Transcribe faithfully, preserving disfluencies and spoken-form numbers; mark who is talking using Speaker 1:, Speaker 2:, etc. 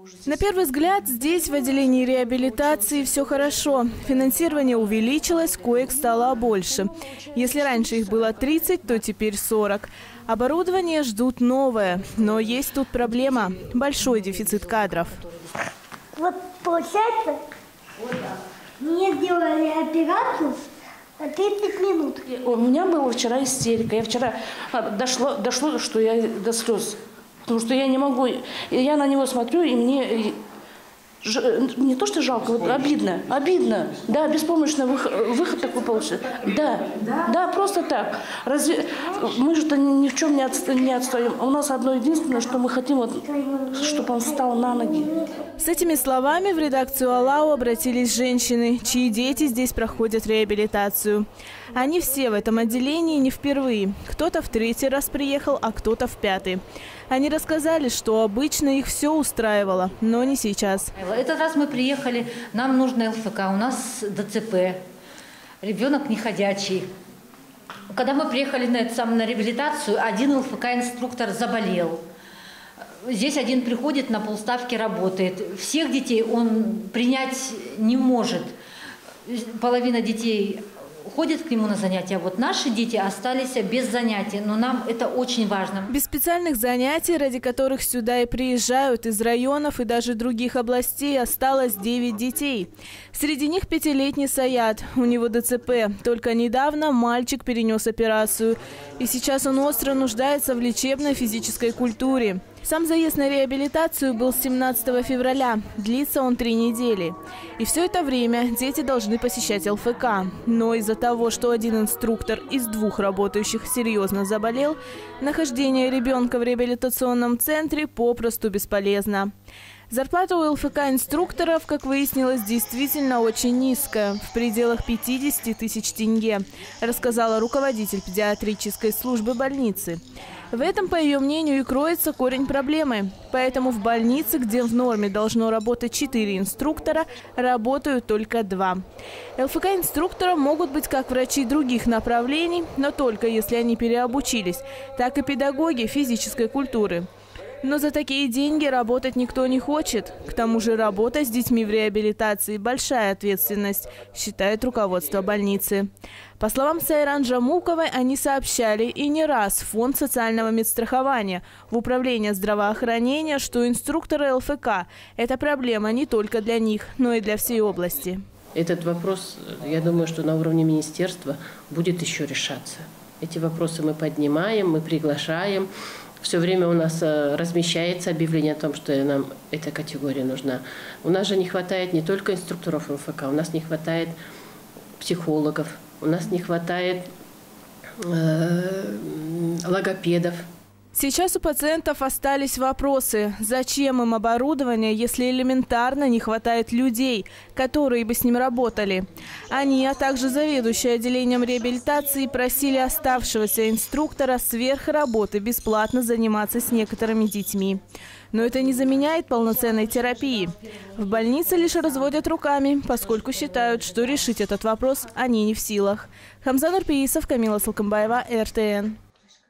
Speaker 1: На первый взгляд, здесь в отделении реабилитации все хорошо. Финансирование увеличилось, коек стало больше. Если раньше их было тридцать, то теперь сорок. Оборудование ждут новое. Но есть тут проблема – большой дефицит кадров.
Speaker 2: Вот получается, мне сделали операцию тридцать минут.
Speaker 3: У меня была вчера истерика. Я вчера дошло, дошло, что я до слез. Потому что я не могу. Я на него смотрю, и мне не то, что жалко, вот обидно. Обидно. Да, беспомощно выход, выход такой получится. Да, да, да, просто так. Разве мы же ни в чем не, отста не отстаем. У нас одно единственное, что мы хотим, вот, чтобы он встал на ноги.
Speaker 1: С этими словами в редакцию АЛАУ обратились женщины, чьи дети здесь проходят реабилитацию. Они все в этом отделении не впервые. Кто-то в третий раз приехал, а кто-то в пятый. Они рассказали, что обычно их все устраивало, но не сейчас.
Speaker 4: Этот раз мы приехали, нам нужно ЛФК, у нас ДЦП, ребенок неходячий. Когда мы приехали на, это, сам, на реабилитацию, один ЛФК-инструктор заболел. Здесь один приходит, на полставки работает. Всех детей он принять не может. Половина детей ходят к нему на занятия, а вот наши дети остались без занятий, но нам это очень важно.
Speaker 1: Без специальных занятий, ради которых сюда и приезжают из районов и даже других областей, осталось девять детей. Среди них пятилетний Саят, у него ДЦП. Только недавно мальчик перенес операцию, и сейчас он остро нуждается в лечебной физической культуре. Сам заезд на реабилитацию был семнадцатого февраля. Длится он три недели. И все это время дети должны посещать ЛФК. Но из-за того, что один инструктор из двух работающих серьезно заболел, нахождение ребенка в реабилитационном центре попросту бесполезно. Зарплата у ЛФК-инструкторов, как выяснилось, действительно очень низкая, в пределах пятидесяти тысяч тенге, рассказала руководитель педиатрической службы больницы. В этом, по ее мнению, и кроется корень проблемы. Поэтому в больнице, где в норме должно работать четыре инструктора, работают только два. ЛФК-инструкторы могут быть как врачи других направлений, но только если они переобучились, так и педагоги физической культуры. Но за такие деньги работать никто не хочет. К тому же работа с детьми в реабилитации – большая ответственность, считает руководство больницы. По словам Сайран Жамуковой, они сообщали и не раз в Фонд социального медстрахования, в Управление здравоохранения, что инструкторы ЛФК – это проблема не только для них, но и для всей области.
Speaker 5: Этот вопрос, я думаю, что на уровне министерства будет еще решаться. Эти вопросы мы поднимаем, мы приглашаем. Все время у нас размещается объявление о том, что нам эта категория нужна. У нас же не хватает не только инструкторов ЛФК, у нас не хватает психологов, у нас не хватает э, логопедов.
Speaker 1: Сейчас у пациентов остались вопросы, зачем им оборудование, если элементарно не хватает людей, которые бы с ним работали. Они, а также заведующий отделением реабилитации, просили оставшегося инструктора сверх работы бесплатно заниматься с некоторыми детьми. Но это не заменяет полноценной терапии. В больнице лишь разводят руками, поскольку считают, что решить этот вопрос они не в силах. Хамза Нурпеисов, Камила Салкамбаева, эр тэ эн.